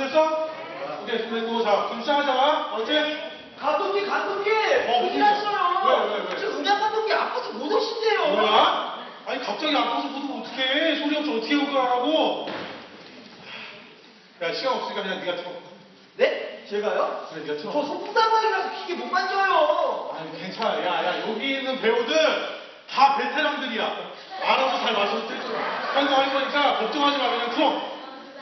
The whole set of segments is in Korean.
준비됐어? 오케이, 준비됐고. 자, 그럼 시작하자. 어째? 감독님, 무슨 났어요. 왜? 저 음향 감독님 아파서 못 오신대요. 뭐야? 아니, 갑자기 아파서 못 오면 어떡해. 소리 없이 어떻게 연구하라고? 야, 시간 없으니까 그냥 네가 쳐. 네? 제가요? 그래, 네가 저 쳐. 소풍사관이라서 기계 못 만져요. 아니, 괜찮아. 야, 여기 있는 배우들 다 베테랑들이야. 알아서 잘 마셔도 활동할 거니까 걱정하지 마. 그냥 풀어.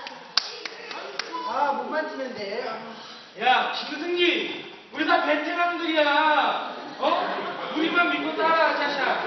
아, 못 만지는데. 야, 김승기, 우리 다 베테랑들이야. 어? 우리만 믿고 따라하자, 자샤.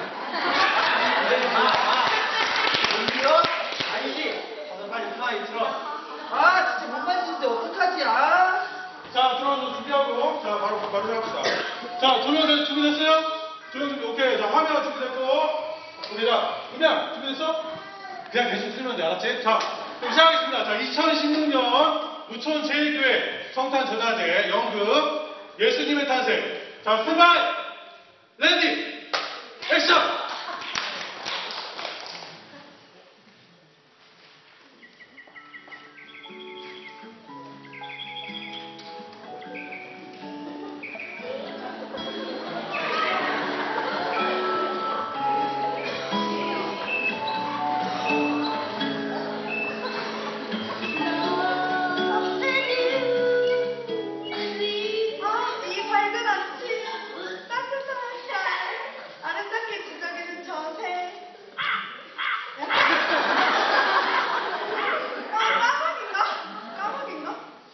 뭔데요? 아니지. 빨리 들어. 아, 진짜 못 만지는데 어떡하지? 아. 자, 들어와서 준비하고. 자, 바로 시작합시다. 자, 조명 준비됐어요? 조명 준비, 오케이. 자, 화면 준비됐고. 오케이, 자, 음향 준비됐어? 그냥 계속 틀면 돼, 알았지? 자, 그럼 시작하겠습니다. 자, 2016년 우천 제1교회 성탄 전야제 연극 예수님의 탄생. 자, 스마일, 레디, 액션! 이 밝은 아침, 따뜻한 햇살, 아름답게 지저귀는 저 새. 까마귀인가?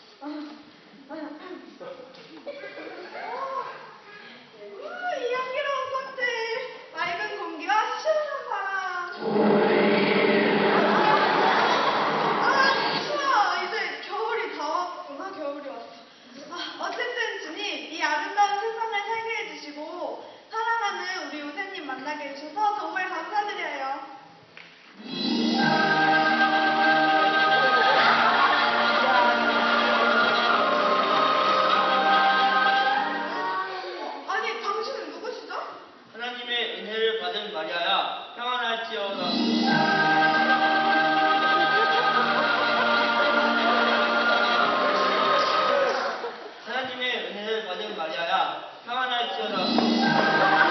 이 향기로운 꽃들, 맑은 공기와 시원한 바람. 추워. 이제 겨울이 다 왔구나. 겨울이 왔어. 어쨌든 주님, 이 아름다운 세상을 살게 해주시고 사랑하는 우리 우재님 만나게 해주셔서 정말 감사드려요. 아니, 당신은 누구시죠? 하나님의 은혜를 받은 마리아야, 평안할지어다. 하나님의 은혜를 받은 마리아야, 평안할지어다.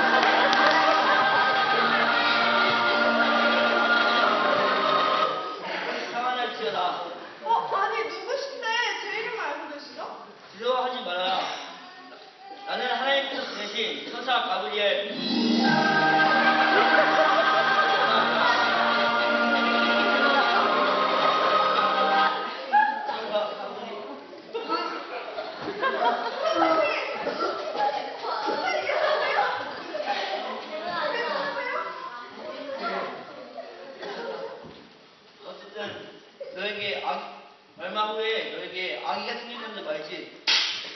평안할지어다. 아니, 누구신데 제 이름을 알고 계시죠? 두려워하지 마라. 나는 하나님께서 보내신 천사 가브리엘. 어쨌든 너에게 얼마 후에 너에게 아기가 생길 건데 말이지.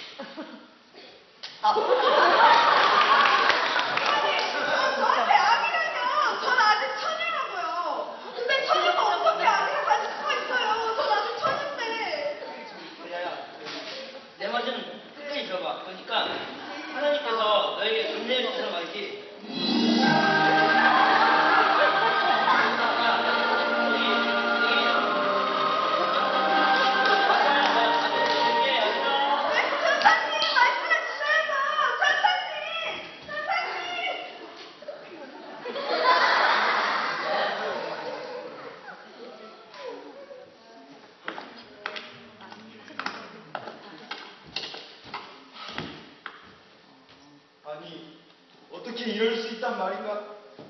저한테 아기라뇨. 전 아직 처녀라고요. 근데 처녀가 어떻게 아기를 가질 수가 있어요. 전 아직 처녀인데. 마리아야, 내 말은 끝까지 들어봐. 그러니까 하나님께서 너에게 은혜를 주셔서 말이지. 네, 천사님 말씀해 주셔야죠. 천사님. 아니, 어떻게 이럴 수 있단 말인가?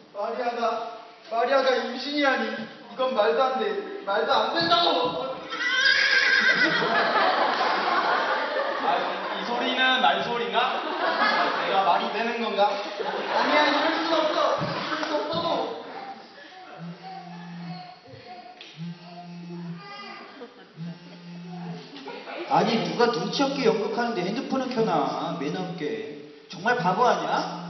마리아가 임신이라니. 이건 말도 안 돼. 말도 안 된다고. 이 소리는 말소리인가? 내가 말이 되는 건가? 아니야, 이럴 수 없어. 이럴 수 없어. 아니 누가 눈치 없게 연극하는데 핸드폰을 켜놔. 매너 없게. 정말 바보 아니야?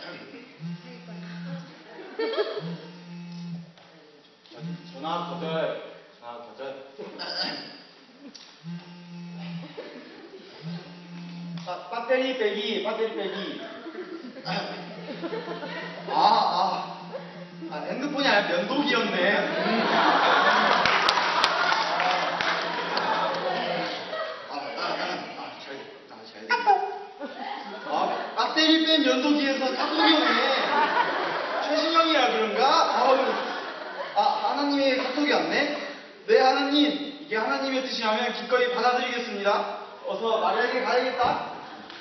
전화 거절. 배터리 빼기. 핸드폰이 아니라 면도기였네. 배터리 뺀 면도기에서 카톡이 오네. 최신형이라 그런가? 아우, 하나님의 카톡이 왔네? 네, 하나님. 이게 하나님의 뜻이라면 기꺼이 받아들이겠습니다. 어서 마리아에게 가야겠다.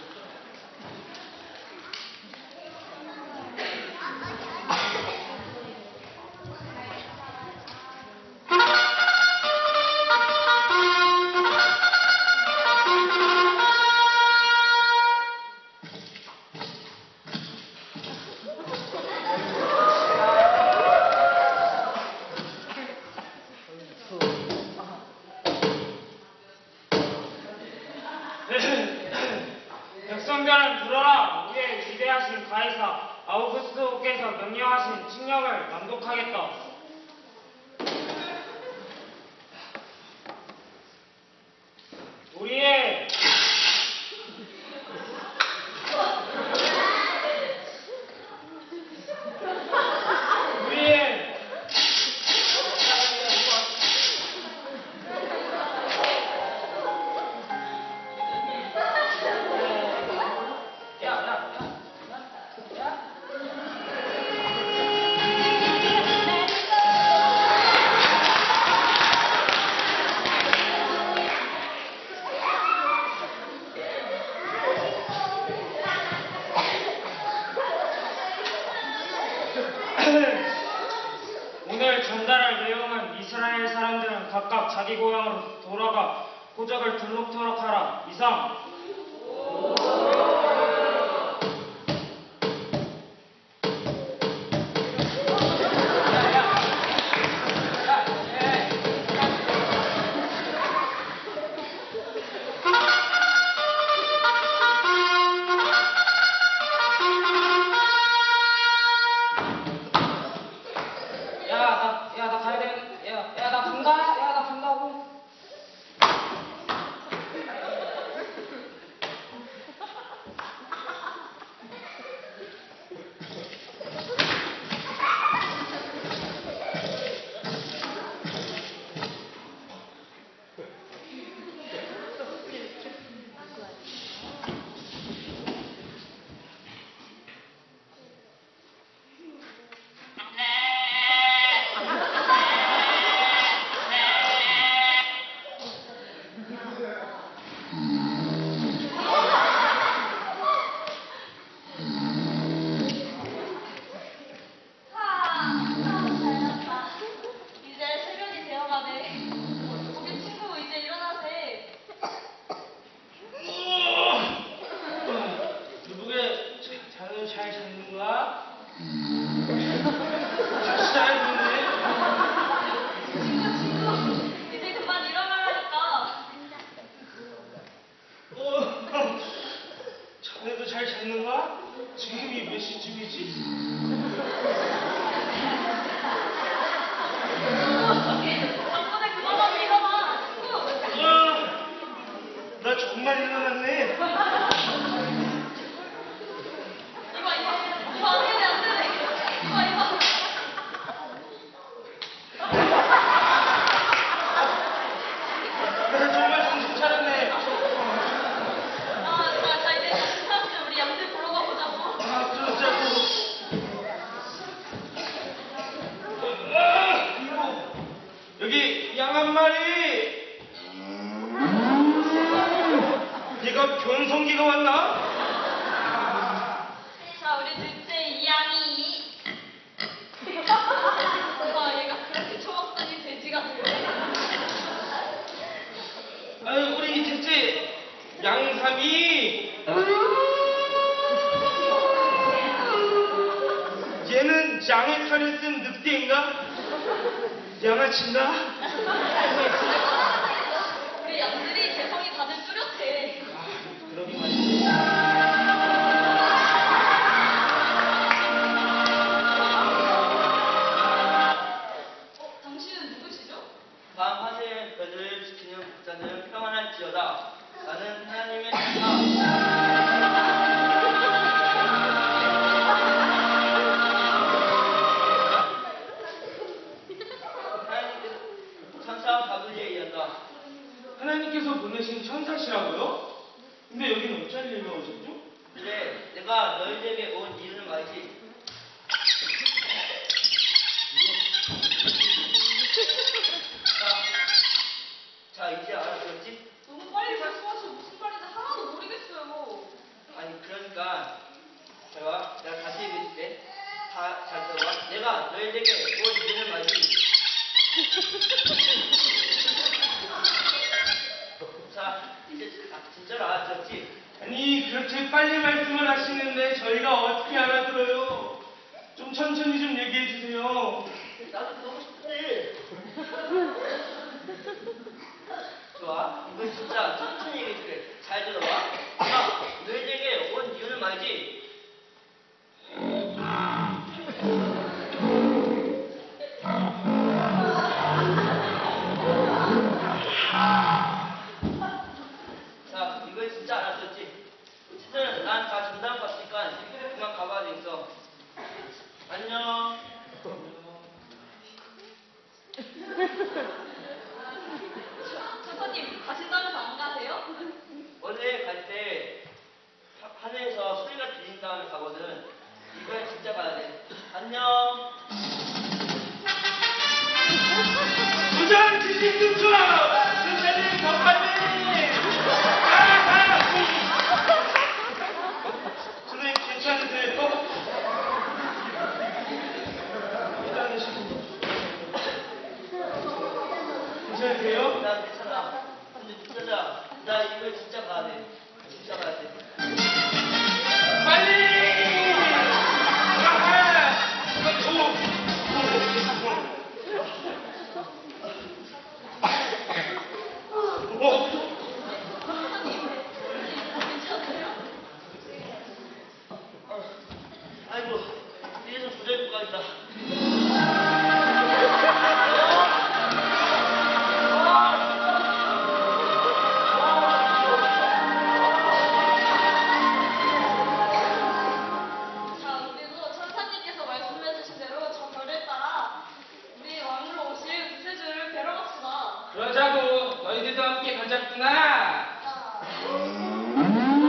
백성들은 들어라. 우리의 위대하신 가이사 아우구스토께서 명령하신 칙령을 낭독하겠다. 우리의 오늘 전달할 내용은 이스라엘 사람들은 각각 자기 고향으로 돌아가 호적을 등록토록 하라. 이상. 나 가야 돼. 나 간다. 나 간다고. 잘 잡는 거야? 다시 잘 잡네. 친구, 이제 그만 일어나라니까. 자네도 잘 잡는 거야? 지금이 몇 시쯤이지? 덕분에 그만하고 일어나, 친구. 나 정말 일어났네. 이거 안 되네, 안 되네. 이거. 나 정말 정신 차렸네. 자, 이제 사람들 우리 양들 보러 가보자고. 그러자고. 여기 양 한 마리. 얘가 변성기가 왔나? 자, 우리 둘째 이양이. 얘가 그렇게 초록색이 돼지가 되네. 아유, 우리 셋째 양삼이. 얘는 양의 탈을 쓴 늑대인가? 양아치인가? 우리 양들이 개성이 다들 뚜렷해. 그러긴 말이야. 당신은 누구시죠? 다음 화세의 별을 지키는 국자는 평안할지어다. 나는 하나님의 천사. 천사 가브리엘이었다. 하나님께서 보내신 천사시라고요? 근데 여기는 어쩐 일로 오셨죠? 그래, 내가 너희에게 온 이유는 말이지. 자, 이제 알아들었지? 너무 빨리 말씀하셔서 무슨 말인지 하나도 모르겠어요. 아니, 그러니까 내가 다시 얘기해줄게. 다 잘 들어봐. 내가 너희에게 온 이유는 말이지. 자, 이제 진짜로 알아들었지? 아니 그렇게 빨리 말씀을 하시는데 저희가 어떻게 알아들어요? 좀 천천히 좀 얘기해 주세요. 나도 그러고 싶은데. 좋아, 이거 진짜 천천히 얘기해줄게. 잘 들어봐. 자, 너희에게 온 이유는 말이지. 자, 이거 진짜 알아들었지? 어쨌든 난 다 준다는 거 같으니까 그만 가봐야 되겠어. 안녕. 천사님 가신다면서 안 가세요? 원래 갈 때 하늘에서 소리가 들린 다음에 가거든. 이번엔 진짜 가야 돼. 안녕. 도전 지식 중추! 선생님 더 빨리! 선생님 괜찮으세요? 괜찮으세요? 나 괜찮아. 근데 진짜 나 이번엔 진짜 가야 돼. 진짜 가야 돼. 빨리! 아이고, 뒤에서 부자일 것 같다. 자, 우리도 천사님께서 말씀해주신 대로 저 별을 따라 우리 왕으로 오실 구세주를 뵈러 갑시다. 그러자고 너희들도 함께 가자꾸나. 자,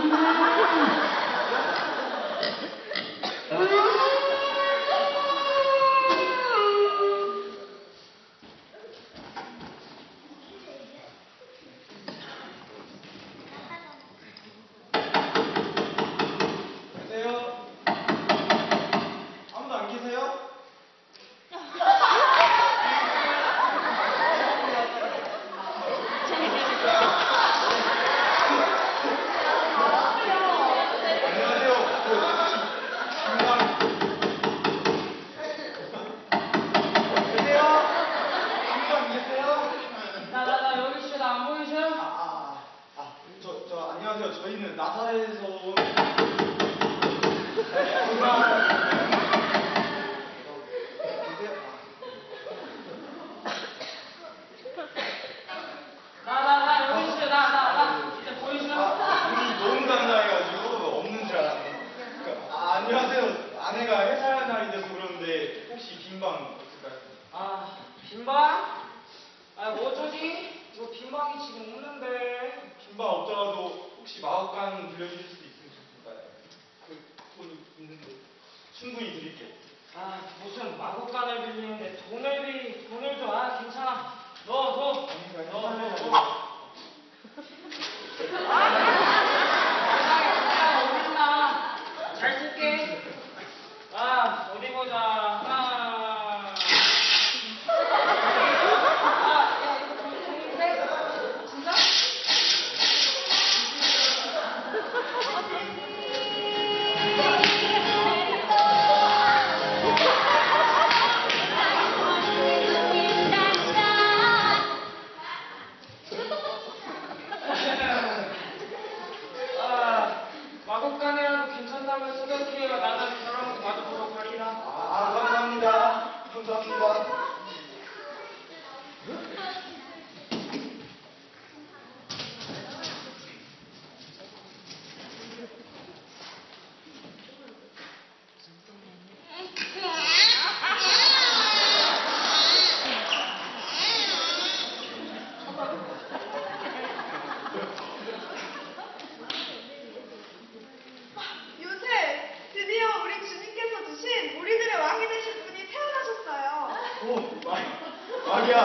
계세요? 아무도 안 계세요? 안녕하세요. 계세요? 아무도 안 계세요? 나 여기 있어. 나 안 보이세요? 안녕하세요. 저희는 나사렛에서 온 나 여기 있어. 나 진짜 보이세요? 눈이 너무 단단해가지고 없는 줄 알았네. 안녕하세요. 아내가 회사할 날이 돼서 그러는데 혹시 빈방 없을까요? 아, 빈방? 아, 뭐 어쩌지? 이거 빈방이 지금 없는데. 빈방 없더라도 혹시 마법관 빌려주실 수 있으면 좋겠어요. 돈 있는데 충분히 드릴게요. 아, 무슨 마법관을 빌리는데 돈을 줘. 아, 괜찮아. 너. 어딨나? 잘 쓸게. 아, 어디 보자. 하나. 아, 야, 이거 돈인데? 진짜?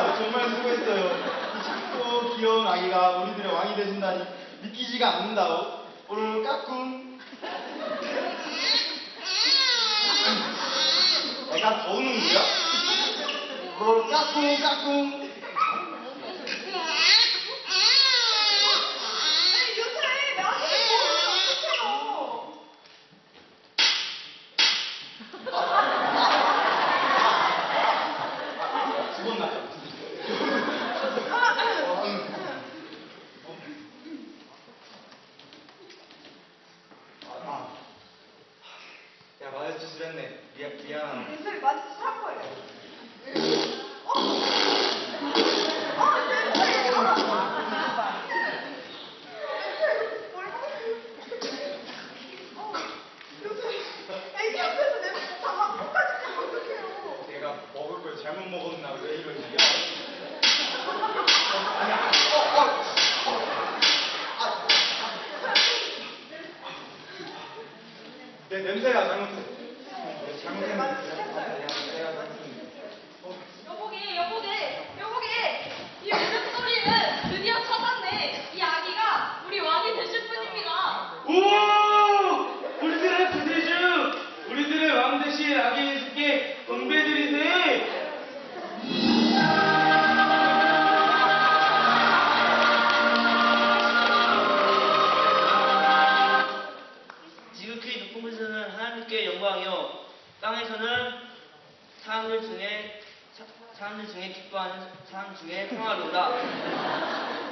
정말 수고했어요. 이 작고 귀여운 아기가 우리들의 왕이 되신다니 믿기지가 않는다오. 오늘 까꿍. 애가 더 우는 거야? 오늘 까꿍 까꿍. 아니, 요새 명이 모르면 어떡해요? 죽었나? 야, 맞을 짓을 했네. 미안하다. 요새 맞을 할 거예요. 어? 냄새! 요새 애기 앞에서 냄새 다 막고까지 가면 어떡해요? 내가 먹을 걸 잘못 먹었나? 왜 이러지? 내 냄새야 잘못했어. 여보게, 이 울음소리는 드디어 찾았네. 이 아기가 우리 왕이 되실 분입니다. 오! 우리들의 부대주! 우리들의 왕 대신 아기 예수께 경배드리네! 지극히 높은 곳에서는 하나님께 영광이요 땅에서는 사람들 중에 기뻐하는 사람 중에 평화로다.